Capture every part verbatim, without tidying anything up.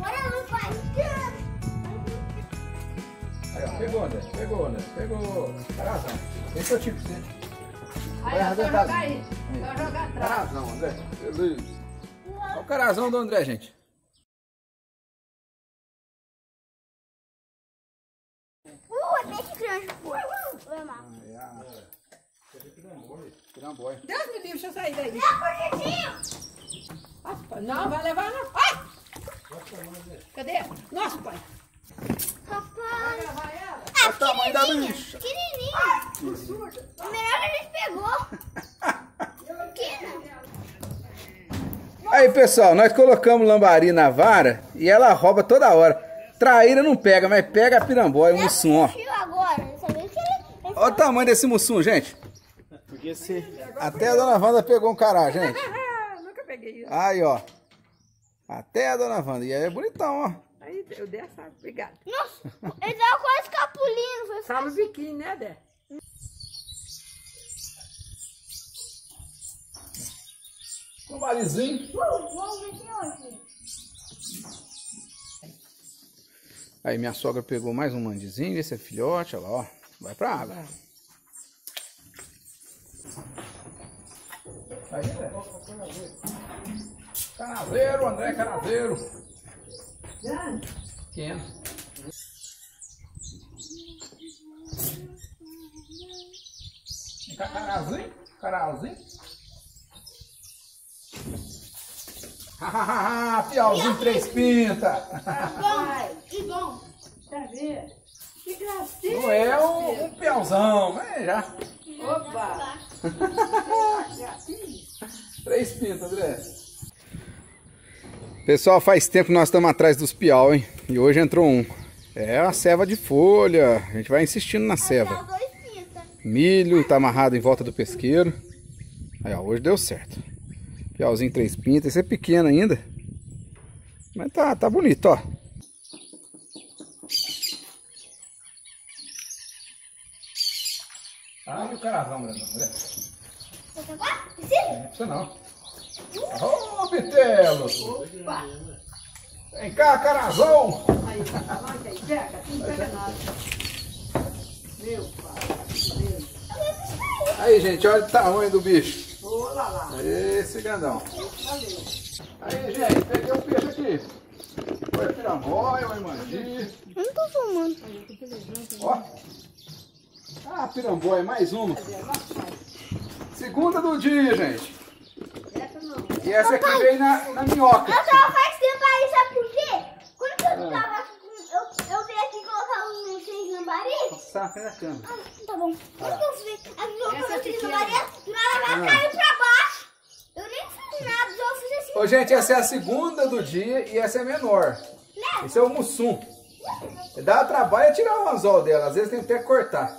Aí, ó, pegou, André, pegou, André, pegou. Carazão. Esse é o tipo, você. Vai arrebentar aí. Vai jogar atrás. Carazão, André. Beleza. Olha o carazão do André, gente. Uh, até que grande. Foi mal. Piramboia. Deus me livre, deixa eu sair daí. Não, projetinho. Não, vai levar não. Ai! Cadê? Nossa, pai. Papai. Vai levar ela? Ah, Olha o tamanho da pequenininha, bicha. pequenininha. O melhor que a gente pegou. Pequena. Aí, pessoal, nós colocamos lambari na vara e ela rouba toda hora. Traíra não pega, mas pega a piramboia, o mussum, ó. Agora, sabia que ele... Olha o tamanho desse mussum, gente. Porque se... Até a dona Wanda pegou um cará, gente. Nunca peguei isso. Aí, ó. Até a dona Wanda. E aí é bonitão, ó. Aí eu dei essa, obrigado. Nossa, ele tava quase capulindo. Foi Só no biquíni, né, Dé? Lambarizinho. Vamos ver se hoje. Aí minha sogra pegou mais um mandizinho. Esse é filhote, olha lá, ó. Vai pra água. Aí, André. Canaveiro, André, canaveiro. Pequeno. Vem cá, carazinho, carazinho. Hahaha, piauzinho três pintas. Bom, que bom. Tá vendo? Que gracinha. Não é um, um piauzão, mas já. Opa. Três pintas, André. Pessoal, faz tempo que nós estamos atrás dos piau, hein? E hoje entrou um. É uma ceva de folha. A gente vai insistindo na ceva. Milho, tá amarrado em volta do pesqueiro. Aí, ó, hoje deu certo. Piauzinho três pintas. Esse é pequeno ainda. Mas tá, tá bonito, ó. Ah, e o carazão, grandão, olha. Não precisa não. Ô, Bitelo! Opa. Vem cá, carazão! Aí, arranca aí, pega, não pega nada. Meu pai, meu. Aí, gente, olha o tamanho do bicho. Olha lá. Esse grandão. Aí, gente, peguei um peixe aqui. Oi, piramboia, oi, mandi. Eu não tô filmando. Ó. Ah, piramboia, mais uma. Segunda do dia, gente. Essa não. E essa aqui veio na, na minhoca. Eu tava faz tempo aí, sabe por quê? Quando eu tava... Eu, eu veio aqui colocar um seis lambaris. Tá na frente da câmera. Ah, tá bom. Quando eu vi, aqui eu Essa coloquei seis pequena. lambaris, ela caiu pra baixo. Eu nem fiz nada, só fiz assim. Ô, gente, essa é a segunda do dia e essa é menor. Esse é o mussum. Dá trabalho tirar o anzol dela. Às vezes tem até que cortar.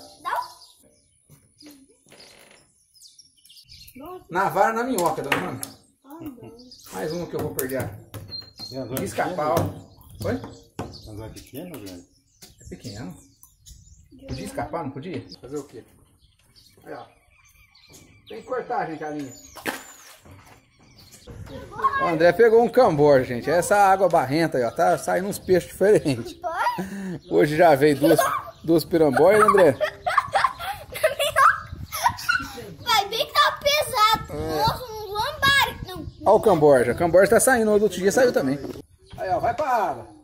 Na vara, na minhoca, dona Ana. Mais uma que eu vou perder. Escapar, ó. Oi? Mas é pequeno, velho? É pequeno. Podia escapar, não podia? Fazer o quê? Aí, ó. Tem que cortar, gente, a linha. O André pegou um cambor, gente. Essa água barrenta aí, ó. Tá saindo uns peixes diferentes. Hoje já veio duas, duas piramboias, André. Vai bem que tá pesado. Nossa, um lambari. Não. Olha o camborja. O camborja tá saindo. O outro dia saiu também. Aí, ó. Vai pra água.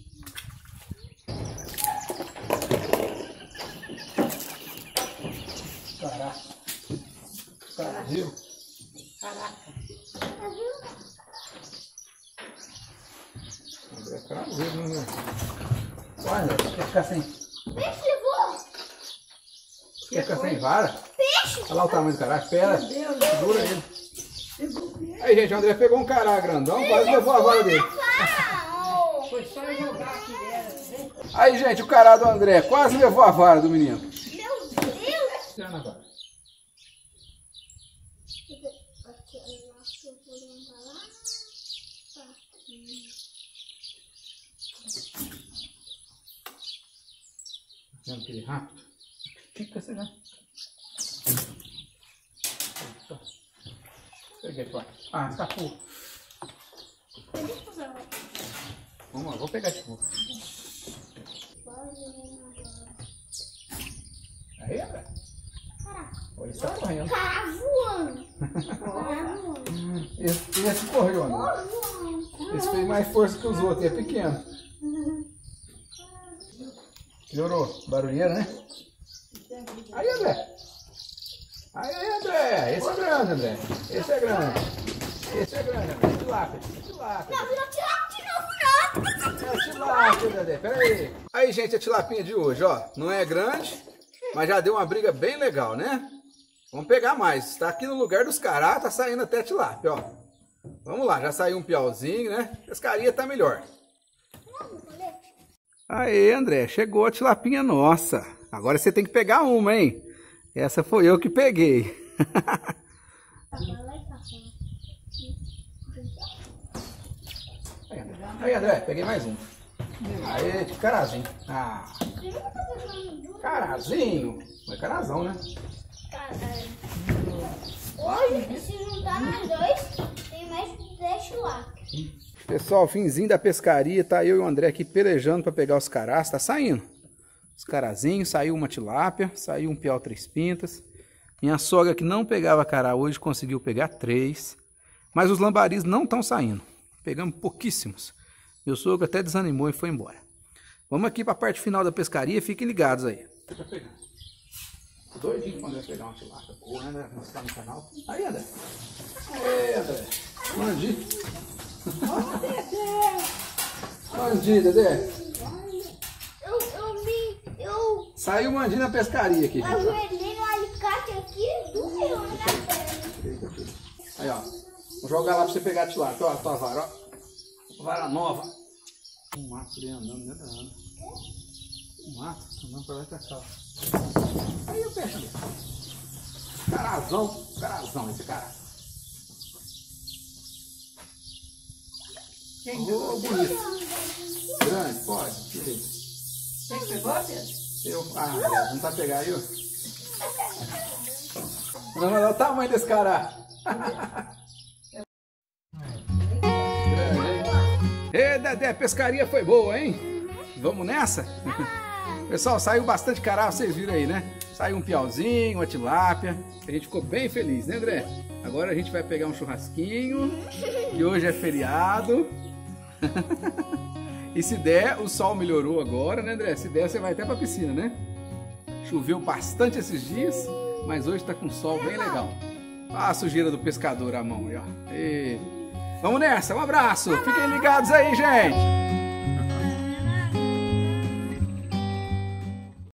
Caraca. Caraca. Viu? Caraca. André, caraca, viu? Olha, quer ficar sem... Peixe levou. Quer ficar sem vara? Peixe. Olha lá o tamanho do cará. Espera. Meu Deus. Segura ele. Aí, gente, o André pegou um cará grandão. Quase levou a vara dele. Ah, Foi só eu jogar aqui dela. Aí, gente, o cará do André quase levou a vara do menino. meu Deus. Já na vara. Aqui, eu acho que eu vou levantar lá. Vendo aquele rápido? Fica assim, né? Peguei, pai. Ah, escapou. Vamos lá, vou pegar de novo. Aí, André. Olha, ele tá correndo. Cara voando. Cara voando. Esse, esse correu, André. Esse fez mais força que os outros, e é pequeno. Melhorou. Barulheira, né? Aí, André. Aí, André. Esse é grande, André. Esse é grande. Esse é grande, André. Tilápia. Tilápia. Não, virou tilápia de novo, não. É tilápia, André. Pera aí. Aí, gente, a tilapinha de hoje, ó. Não é grande, mas já deu uma briga bem legal, né? Vamos pegar mais. Está aqui no lugar dos cará, tá saindo até tilápia, ó. Vamos lá, já saiu um piauzinho, né? Pescaria tá melhor. Aê, André, chegou a tilapinha nossa. Agora você tem que pegar uma, hein? Essa foi eu que peguei. Aí, André. Aí, André, peguei mais um. Aê, de carazinho. Ah, carazinho. Não é carazão, né? Hoje, se juntar nós dois, tem mais dez tilápias. Pessoal, finzinho da pescaria, tá eu e o André aqui pelejando para pegar os carás, tá saindo. Os carazinhos, saiu uma tilápia, saiu um piau três pintas. Minha sogra que não pegava cará hoje conseguiu pegar três. Mas os lambaris não estão saindo. Pegamos pouquíssimos. Meu sogro até desanimou e foi embora. Vamos aqui para a parte final da pescaria, fiquem ligados aí. Tá pegando. Doidinho quando vai pegar uma tilápia boa, né, André? Você tá no canal. Aí, André. Aí, André. Mandi. Mandi, Dedé. Eu, eu me. Eu Saiu o mandi na pescaria aqui. ajoelhei no alicate aqui do rio, né? Aí, ó. Vou jogar lá pra você pegar a tilápia. Ó, a tua vara, ó. Vara nova. Um mato ali andando, né? Um mato andando pra lá e pra cá. Aí o peixe ali. Carazão, carazão esse cara. Quem Ô, pegou? bonito. Grande, pode. Tirei. Quem pegou, Pedro? Eu, ah, não tá pegar aí, ó. Não, não, olha o tamanho desse cara. Ei, Dedé, a pescaria foi boa, hein? Vamos nessa? Pessoal, saiu bastante cará, vocês viram aí, né? Saiu um piauzinho, uma tilápia. A gente ficou bem feliz, né, André? Agora a gente vai pegar um churrasquinho, que hoje é feriado. E se der, o sol melhorou agora, né, André? Se der, você vai até pra piscina, né? Choveu bastante esses dias, mas hoje tá com sol bem legal. Olha a sujeira do pescador à mão aí, ó. E... Vamos nessa, um abraço! Fiquem ligados aí, gente!